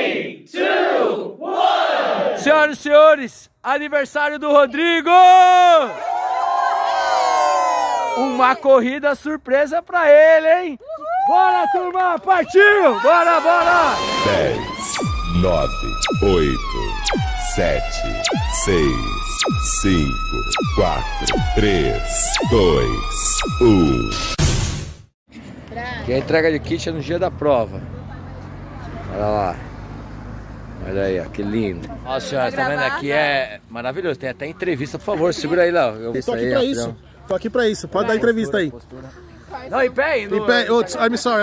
3, 2, 1. Senhoras e senhores, aniversário do Rodrigo! Uma corrida surpresa pra ele, hein? Bora, turma! Partiu! Bora, bora! 10, 9, 8, 7, 6, 5, 4, 3, 2, 1. Que a entrega de kit é no dia da prova. Olha lá. Olha aí, ó, que lindo. Ó, senhora, tá vendo? Aqui é maravilhoso. Tem até entrevista, por favor. Segura aí, Léo. Tô aqui pra isso. Tô aqui pra isso. Pode dar entrevista aí. Não, em pé aí. Em pé. Oh, I'm sorry.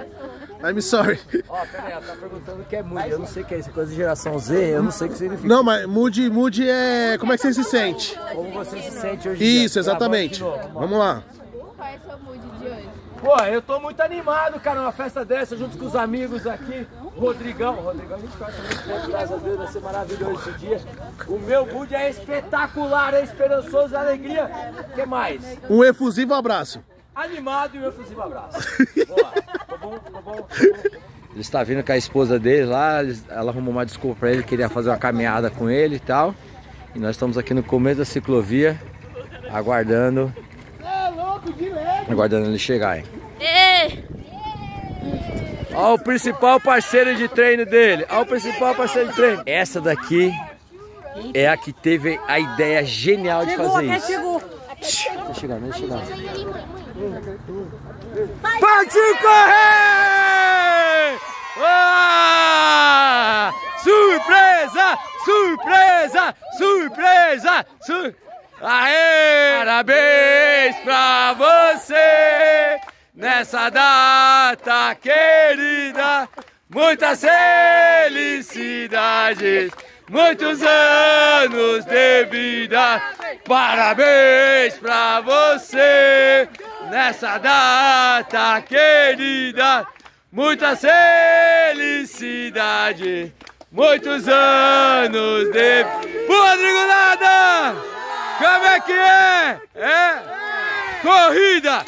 Ó, pera aí, ela tá perguntando o que é mood. Eu não sei o que é isso. Coisa de geração Z, eu não sei o que significa. Não, mas mood é... Como é que você se sente? Como você se sente hoje em dia? Isso, exatamente. Vamos lá. Qual é o seu mood de hoje? Pô, eu tô muito animado, cara, uma festa dessa, junto com os amigos aqui. Rodrigão, a gente conhece muito tempo, graças a Deus, vai ser maravilhoso esse dia. O meu mood é espetacular, é esperançoso, é alegria. O que mais? Um efusivo abraço. Animado e um efusivo abraço. Boa, ficou bom. Ele está vindo com a esposa dele lá, ela arrumou uma desculpa pra ele, queria fazer uma caminhada com ele e tal. E nós estamos aqui no começo da ciclovia, aguardando ele chegar, hein? Olha o principal parceiro de treino dele. Essa daqui é a que teve a ideia genial de fazer isso. Deixa eu chegar. Partiu correr! Ah! Surpresa! Aê! Parabéns pra você nessa data querida, muitas felicidades, muitos anos de vida. Parabéns pra você nessa data querida, muitas felicidades, muitos anos de... Rodrigo Nada! Como é que é? Corrida!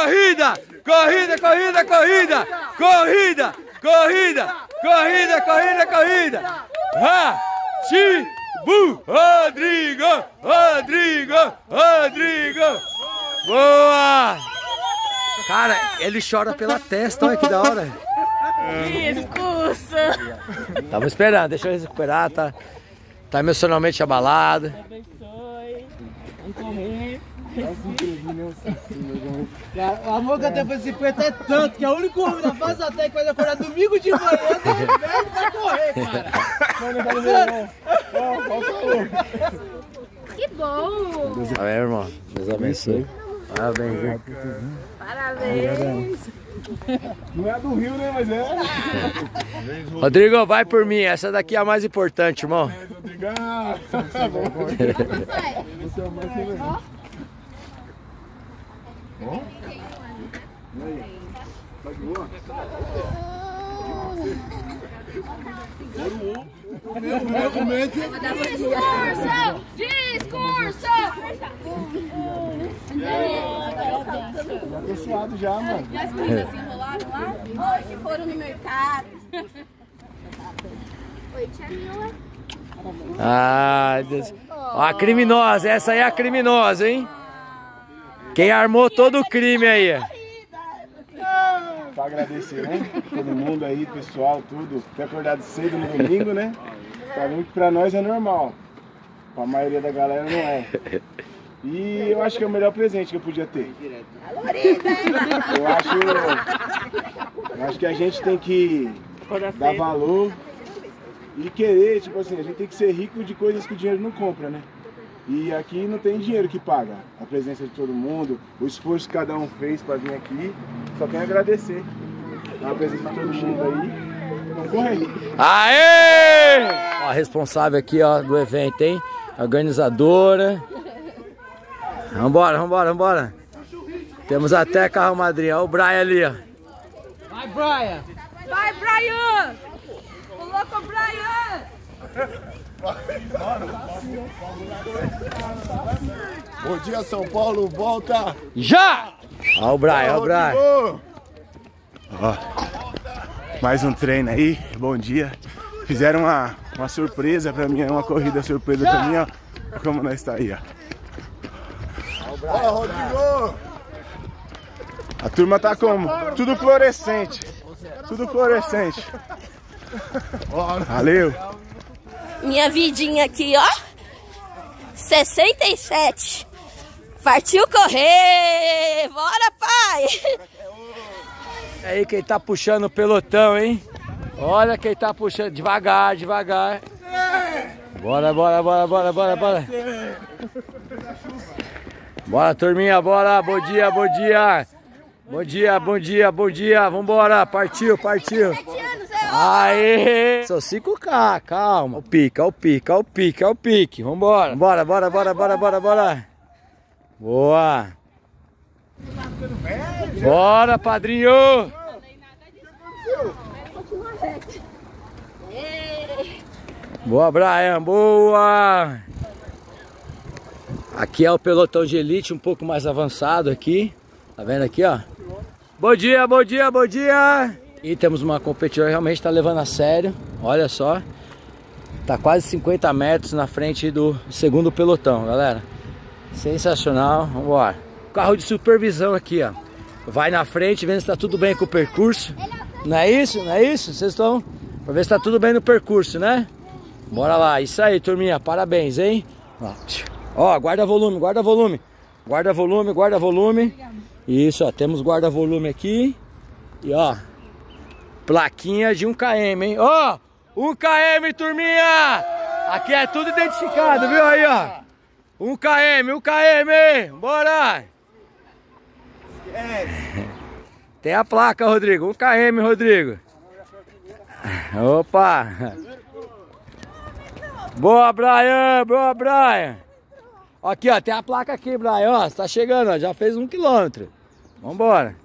Rodrigo! Boa! Cara, ele chora pela testa, olha que da hora. Discurso! Tava esperando, deixa eu recuperar, tá emocionalmente abalado. Vamos correr. O amor que eu tenho por esse preto é tanto que a única homem da face da terra que vai acordar domingo de manhã do inverno pra correr, cara. Que bom! Amém, irmão. Deus abençoe. Parabéns, Parabéns! Não é do Rio, né? Mas é. Rodrigo, vai por mim. Essa daqui é a mais importante, irmão. Discurso! Tô suado já, mano. E as coisas assim rolaram lá? Hoje foram no mercado. Oi, tia Mila. Ai, Deus. Ó, a criminosa, essa aí é a criminosa, hein? Quem armou todo o crime aí? Pra agradecer, né? Todo mundo aí, pessoal, tudo. Ter acordado cedo no domingo, né? Pra nós é normal. Pra maioria da galera não é. E eu acho que é o melhor presente que eu podia ter. Eu acho que a gente tem que dar valor e querer, tipo assim, a gente tem que ser rico de coisas que o dinheiro não compra, né? E aqui não tem dinheiro que paga a presença de todo mundo, o esforço que cada um fez para vir aqui. Só tenho a agradecer a presença de todo mundo aí. Vamos correr. Aê! Ó, a responsável aqui, ó, do evento, hein? Organizadora. Vambora. Temos até carro madrinha. Ó o Brian ali, ó. Vai, Brian! Coloca o Brian! Bom dia, São Paulo, volta! Já! Ó o Brian, Ó, mais um treino aí, bom dia. Fizeram uma surpresa pra mim, uma corrida surpresa pra mim, ó. Como nós tá aí, ó. Ó, Rodrigo! A turma tá como? Tudo fluorescente. Tudo fluorescente. Valeu! Minha vidinha aqui, ó. 67. Partiu correr! Bora, pai! É aí quem tá puxando o pelotão, hein? Olha quem tá puxando. Devagar, devagar. Bora, bora, bora, bora, bora, bora. Bora, turminha, bora. Bom dia, bom dia. Bom dia, bom dia, bom dia. Vambora, partiu, partiu. Aê! São 5K, calma. O pique, o pique, o pique, o pique. Vambora. Bora, bora, bora, bora, bora, bora. Boa. Bora, padrinho. Boa, Brian, boa. Aqui é o pelotão de elite, um pouco mais avançado aqui. Tá vendo aqui, ó? Bom dia, bom dia, bom dia. E temos uma competidora que realmente tá levando a sério. Olha só. Tá quase 50 metros na frente do segundo pelotão, galera. Sensacional, vamos embora. Carro de supervisão aqui, ó. Vai na frente, vendo se tá tudo bem com o percurso. Não é isso? Não é isso? Vocês estão pra ver se tá tudo bem no percurso, né? Bora lá, isso aí, turminha, parabéns, hein? Ó, guarda volume, guarda volume. Guarda volume, guarda volume. Isso, ó, temos guarda volume aqui. E ó, plaquinha de 1 km, hein? Ó, 1 km, turminha! Aqui é tudo identificado, viu aí, ó? 1 km, 1 km, bora! Tem a placa, Rodrigo, 1 km, Rodrigo. Opa! Boa, Brian, boa, Brian! Aqui, ó, tem a placa aqui, Brian, ó, você tá chegando, ó, já fez 1 km. Vambora.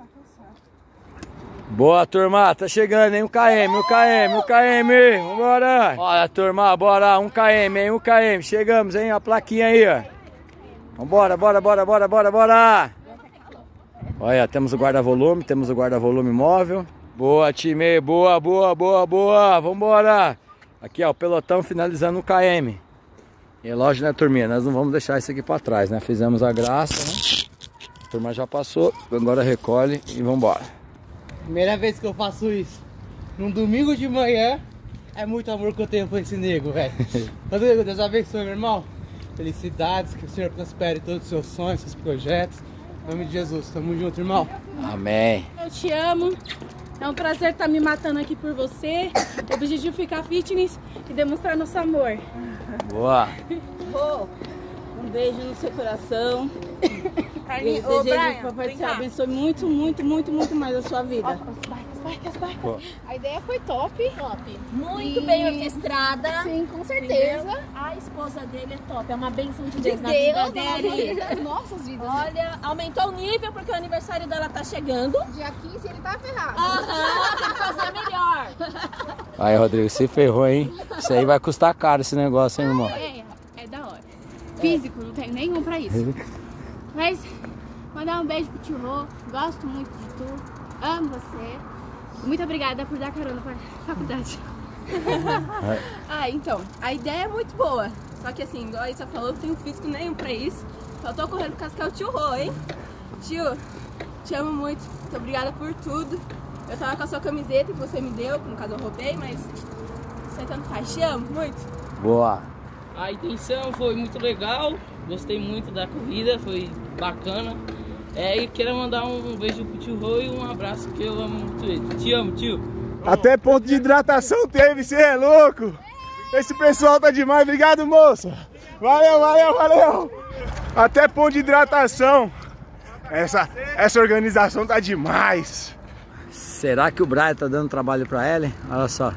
Boa, turma, tá chegando, hein, 1 km, 1 km, 1 km, vambora. Olha, turma, bora, 1 km, hein, 1 km, chegamos, hein, a plaquinha aí, ó. Vambora, bora, bora, bora, bora, bora. Olha, temos o guarda-volume, temos o guarda-volume móvel. Boa, time, boa, boa, boa, boa, vambora. Aqui, ó, o pelotão finalizando 1 km. E lógico, né, turminha, nós não vamos deixar isso aqui pra trás, né? Fizemos a graça, né? A turma já passou, agora recolhe e vambora. Primeira vez que eu faço isso. Num domingo de manhã, é muito amor que eu tenho por esse nego, velho. Rodrigo, Deus abençoe, meu irmão. Felicidades, que o Senhor prospere todos os seus sonhos, seus projetos. Em nome de Jesus, tamo junto, irmão. Amém. Eu te amo. É um prazer estar me matando aqui por você. O objetivo é ficar fitness e demonstrar nosso amor. Boa. Um beijo no seu coração. Desejo que o Papai do Céu abençoe muito, muito, muito, muito mais a sua vida. As barcas. A ideia foi top. Muito bem orquestrada. Sim, com certeza. Entendeu? A esposa dele é top. É uma bênção de De Deus na vida Deus, dele. nas nossas vidas. Olha, aumentou o nível porque o aniversário dela tá chegando. Dia 15 ele tá ferrado. Aham, tem que fazer melhor. Aí, Rodrigo, se ferrou, hein? Isso aí vai custar caro esse negócio, hein, irmão? É da hora. Físico, não tenho nenhum pra isso. Mas, mandar um beijo pro tio Rô. Gosto muito de tu. Amo você. Muito obrigada por dar carona pra faculdade. Então, a ideia é muito boa. Só que assim, igual a Isa falou, eu não tenho físico nenhum pra isso. Só tô correndo por causa que é o tio Rô, hein? Tio, te amo muito. Muito obrigada por tudo. Eu tava com a sua camiseta que você me deu, que no caso eu roubei, mas você tanto faz. Te amo muito. Boa. A intenção foi muito legal, gostei muito da corrida, foi bacana. E quero mandar um beijo pro tio Rô e um abraço, que eu amo muito ele. Te amo, tio. Até ponto de hidratação teve, você é louco. Esse pessoal tá demais, obrigado, moça. Valeu, valeu, valeu. Até ponto de hidratação. Essa organização tá demais. Será que o Brian tá dando trabalho pra Ellen? Olha só.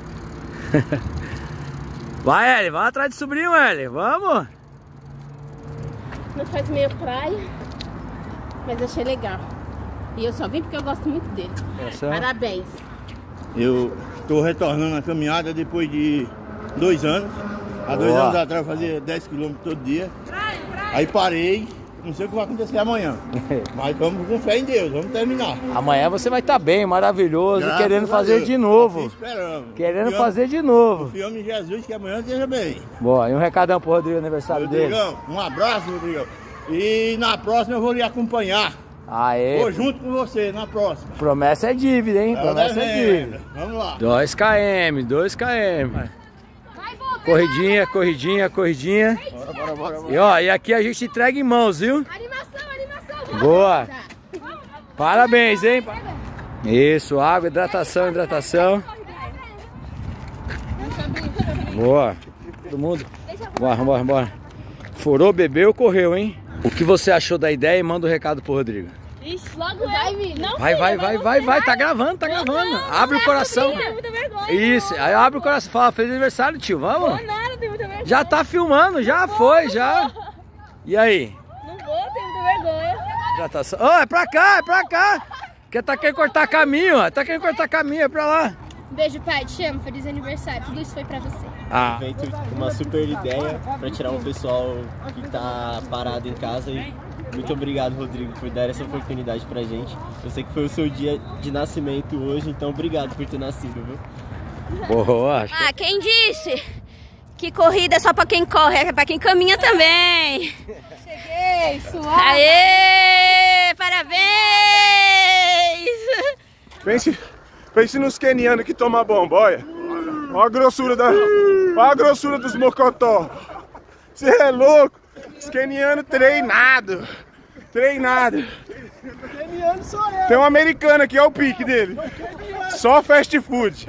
Vai, Ellen, vai atrás de sobrinho, Ellen, vamos. Não faz meio praia, mas achei legal. E eu só vim porque eu gosto muito dele. Parabéns. Eu tô retornando a caminhada depois de 2 anos. Há 2 anos atrás eu fazia 10 km todo dia. Aí parei Não sei o que vai acontecer amanhã. Mas vamos com fé em Deus, vamos terminar. Amanhã você vai estar bem, maravilhoso, Graças querendo a fazer Deus. de novo. Assim esperamos. Querendo fazer de novo. Confiamos em Jesus que amanhã esteja bem. Boa, e um recadão pro Rodrigo, aniversário dele. Um abraço, Rodrigão. E na próxima eu vou lhe acompanhar. Aê. Vou junto com você na próxima. Promessa é dívida, hein? Promessa é dívida. Vamos lá. 2 km, 2 km. Corridinha, corridinha, corridinha. Bora. E ó, e aqui a gente entrega em mãos, viu? Animação. Boa. Parabéns, hein? Isso, água, hidratação. Boa. Todo mundo. Bora. Furou, bebeu, correu, hein? O que você achou da ideia e manda um recado pro Rodrigo. Ixi, logo vai, não. Vai, tá gravando. Abre o coração. Isso, aí abre o coração, fala feliz aniversário, tio, vamos? Já tá filmando, já foi. E aí? Não vou, tenho muita vergonha. Hidratação. É pra cá. Porque tá querendo cortar caminho, ó. É pra lá. Beijo, pai, te amo, feliz aniversário. Tudo isso foi pra você. Feito uma super ideia pra tirar um pessoal que tá parado em casa. E muito obrigado, Rodrigo, por dar essa oportunidade pra gente. Eu sei que foi o seu dia de nascimento hoje, então obrigado por ter nascido, viu? Boa. Quem disse que corrida é só pra quem corre, é pra quem caminha também. Cheguei, suave. Aê, parabéns! Pense nos quenianos que tomam bomboia. Olha a grossura dos mocotó. Você é louco? Os quenianos treinados. Tem um americano aqui, olha o pique dele. Só fast food.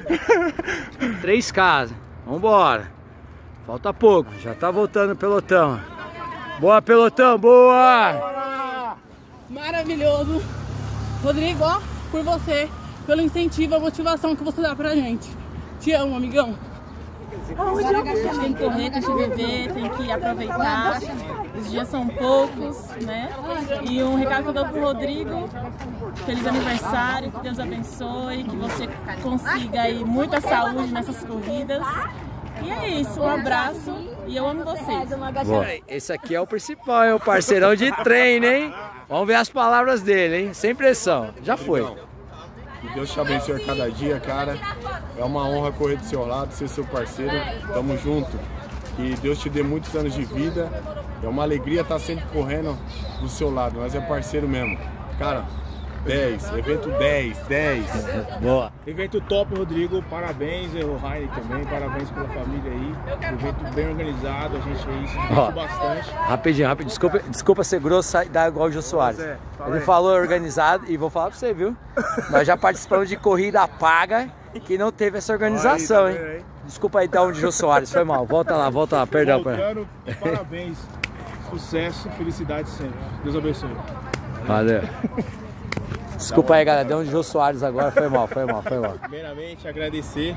3 casas. Vambora. Falta pouco. Já tá voltando o pelotão. Boa, pelotão. Boa. Maravilhoso. Rodrigo, ó, por você, pelo incentivo, a motivação que você dá pra gente. Te amo, amigão. Tem que correr, tem que viver, tem que aproveitar. Os dias são poucos, né? E um recado que eu dou pro Rodrigo: feliz aniversário, que Deus abençoe, que você consiga aí muita saúde nessas corridas. E é isso, um abraço e eu amo vocês. Bom, esse aqui é o principal, é o parceirão de treino, hein? Vamos ver as palavras dele, hein? Sem pressão, já foi. Que Deus te abençoe a cada dia, cara. É uma honra correr do seu lado, ser seu parceiro. Tamo junto. Que Deus te dê muitos anos de vida. É uma alegria estar sempre correndo do seu lado. Nós é parceiro mesmo. Cara, 10, evento 10. Boa. Evento top, Rodrigo. Parabéns, o Raine também. Parabéns pela família aí. Evento bem organizado, a gente aí se divertiu bastante. Rapidinho. Desculpa ser grosso e dar igual o Jô Soares. Ele falou organizado e vou falar pra você, viu? Nós já participamos de corrida paga que não teve essa organização, hein? Desculpa aí dar um de Jô Soares, foi mal. Volta lá, perdão. Voltando, parabéns. Sucesso, felicidade sempre. Deus abençoe. Valeu. Desculpa aí, galera, deu um de Jô Soares agora, foi mal. Primeiramente, agradecer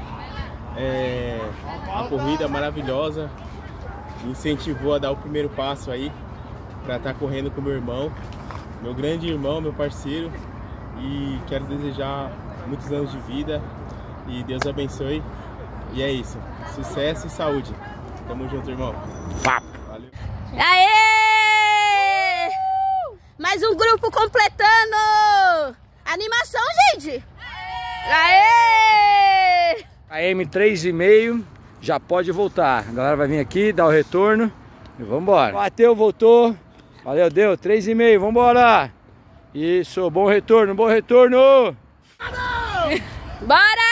a corrida maravilhosa, me incentivou a dar o primeiro passo aí, para estar correndo com meu irmão, meu grande irmão, meu parceiro, e quero desejar muitos anos de vida e Deus abençoe, e é isso, sucesso e saúde. Tamo junto, irmão. Valeu. Aê! Mais um grupo completando! Animação, gente! Aê! AM 3,5, já pode voltar. A galera vai vir aqui, dar o retorno e vambora. Bateu, voltou. Valeu, deu 3,5, vambora! Isso, bom retorno! Bora!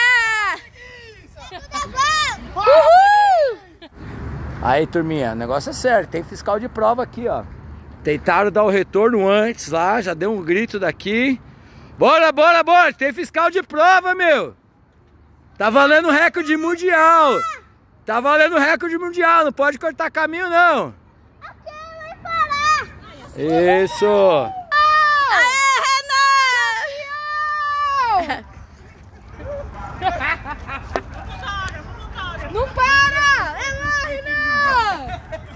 Uhul! Aí, turminha, o negócio é sério, tem fiscal de prova aqui, ó. Tentaram dar o retorno antes lá, já deu um grito daqui. Bora, tem fiscal de prova, meu. Tá valendo recorde mundial. Não pode cortar caminho, não. Isso. Aê, Renan! Não para! É lá, Renan!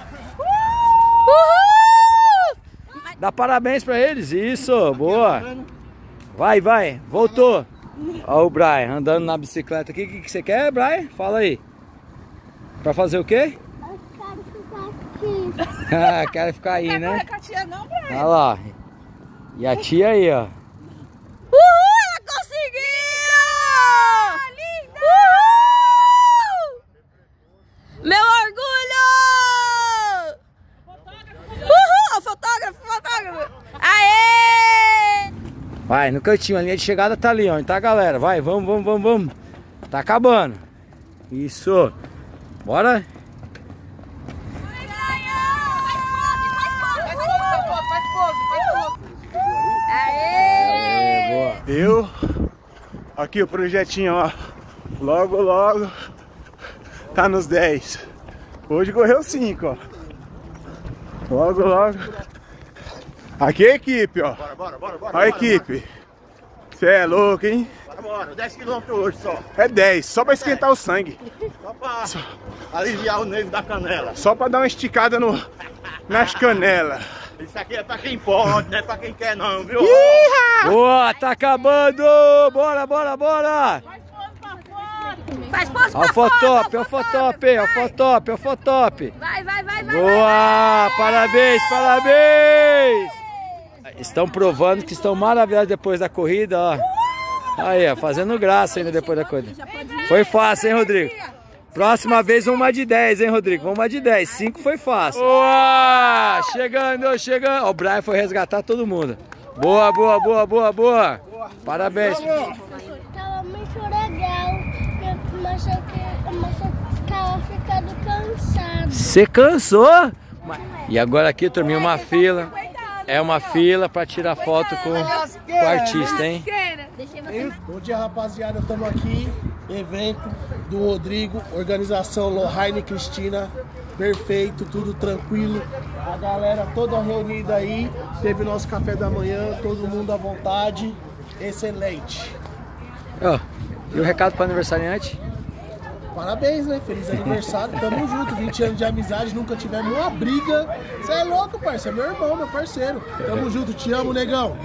Uhul! Dá parabéns pra eles, isso, boa. Vai, voltou. Ó o Brian andando na bicicleta aqui. O que você quer, Brian? Fala aí. Pra fazer o quê? Eu quero ficar aqui Ah, quero ficar aí, né? Não vai correr com a tia não, Brian? Olha lá. E a tia aí, ó. Uhul, ela conseguiu! Linda! Uhul! Meu orgulho! Uhul! Fotógrafo! Aê! Vai, no cantinho, a linha de chegada tá ali, ó. Tá, galera? Vai, vamos. Tá acabando. Isso. Bora. Aê! Boa. Eu, aqui o projetinho, ó. Logo tá nos 10. Hoje correu 5, ó. Logo. Aqui é a equipe, ó. Bora. Olha a equipe. Você é louco, hein? Bora, 10 km hoje só. É 10, só pra esquentar o sangue. Só pra aliviar o nervo da canela. Só pra dar uma esticada nas canelas. Isso aqui é pra quem pode, não é pra quem quer não, viu? Boa, tá acabando. Bora. Faz pose Ó o fotop, ó o fotop. Vai. Boa, parabéns. Estão provando que estão maravilhosos depois da corrida, ó. Aí, ó, fazendo graça ainda depois da corrida. Foi fácil, hein, Rodrigo? Próxima vez uma de 10, hein, Rodrigo? Uma de 10, 5 foi fácil. Boa! Chegando. Ó, o Brian foi resgatar todo mundo. Boa. Parabéns. Tava muito legal, mas eu tava ficando cansado. Você cansou? E agora aqui, turminha, uma fila. É uma fila pra tirar foto com o artista, hein? Bom dia, rapaziada. Estamos aqui, evento do Rodrigo, organização Lohane Cristina. Perfeito, tudo tranquilo. A galera toda reunida aí. Teve nosso café da manhã, todo mundo à vontade. Excelente. Ó, e o recado para aniversariante? Parabéns, né? Feliz aniversário, tamo junto, 20 anos de amizade, nunca tivemos uma briga. Você é louco, parceiro, meu irmão, meu parceiro. Tamo junto, te amo, negão.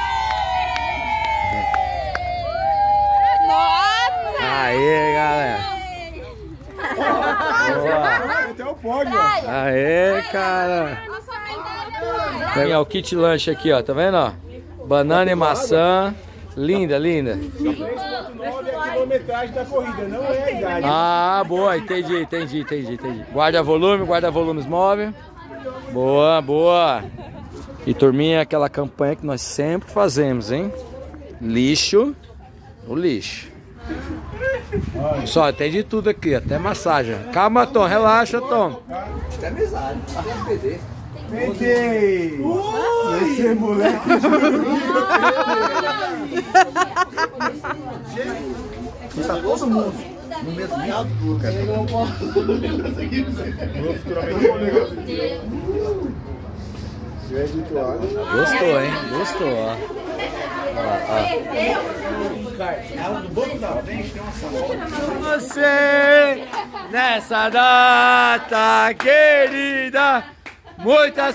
Nossa! Aê, galera. Até o pódio, ó. Aê, cara. Tem ó, o kit lanche aqui, ó, tá vendo, ó? Banana e maçã. Linda. 3.9 é a quilometragem da corrida, não é a idade. Ah, boa, entendi. Guarda volumes móvel. Boa. E turminha, aquela campanha que nós sempre fazemos, hein? Lixo no lixo. Só, tem de tudo aqui, até massagem. Calma, Tom, relaxa, Tom. É amizade, tá com PD. Peguei! Esse moleque Tá todo mundo no mesmo lado, cara. Gostou, hein? Gostou, ó. Você, nessa data querida, muitas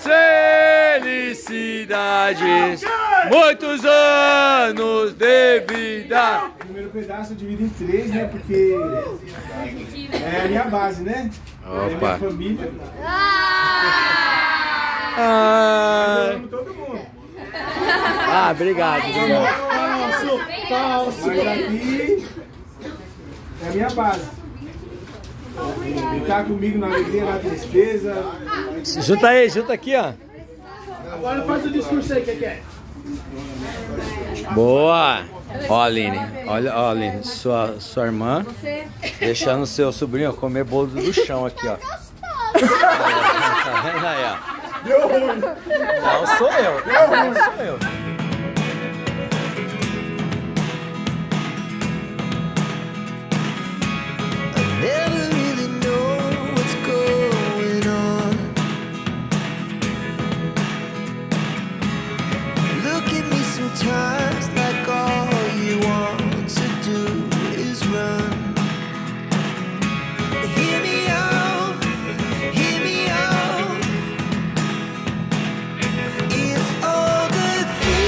felicidades, muitos anos de vida. O primeiro pedaço divido em 3, né? Porque é a minha base, né? É a minha família. Eu amo todo mundo. Ah, obrigado. Falso. Mas aqui é a minha base. Ficar comigo na alegria, na tristeza. Junta aqui, ó. Agora faz o discurso aí, que é? Boa! Ó, Aline, olha, ó, Aline, sua irmã deixando o seu sobrinho comer bolo do chão aqui, ó. Tá vendo aí, ó? Deu ruim. Não sou eu. Never really know what's going on. Look at me sometimes like all you want to do is run. Hear me out, hear me out. If all the things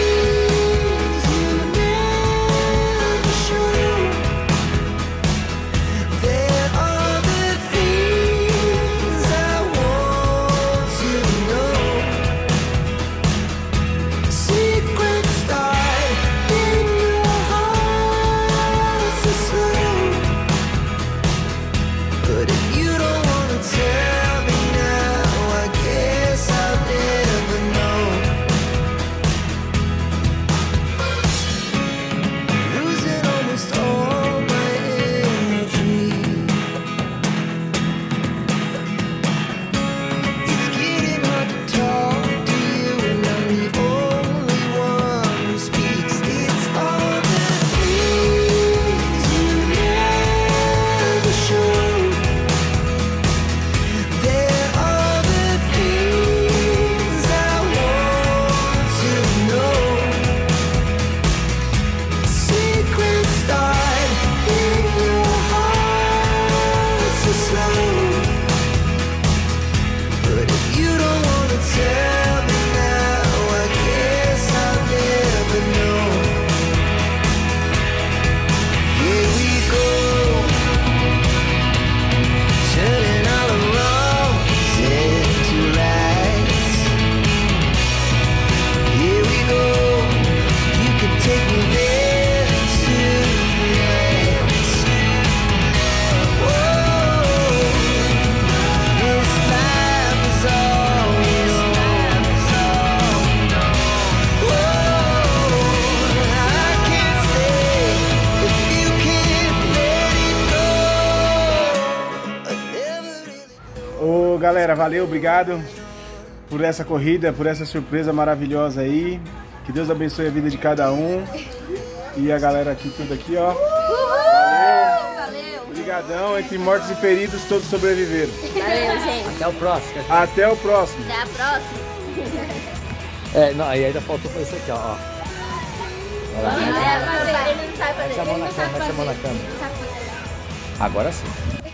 Ô, galera, valeu, obrigado por essa corrida, por essa surpresa maravilhosa aí. Que Deus abençoe a vida de cada um. E a galera aqui, tudo aqui, ó. Valeu. Obrigadão. Entre mortos e feridos, todos sobreviveram. Valeu, gente. Até o próximo. Até o próximo. Até a próxima. É, não, aí ainda faltou isso aqui, ó. Olha lá, Ele não sabe fazer. mete a mão na câmera. Agora sim.